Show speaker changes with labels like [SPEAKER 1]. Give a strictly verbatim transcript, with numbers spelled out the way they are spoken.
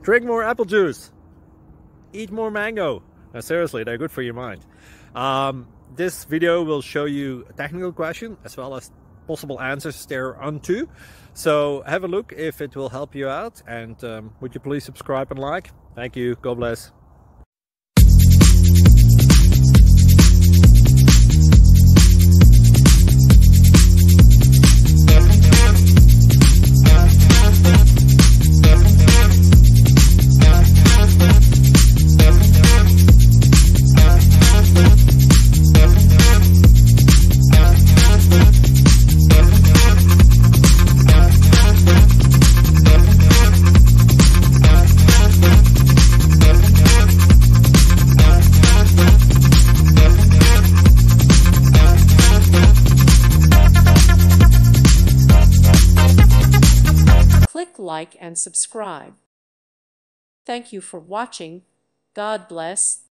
[SPEAKER 1] Drink more apple juice. Eat more mango. Now, seriously, they're good for your mind. Um, this video will show you a technical question as well as possible answers thereunto. So have a look if it will help you out, and um, would you please subscribe and like? Thank you. God bless.
[SPEAKER 2] Click like and subscribe. Thank you for watching. God bless.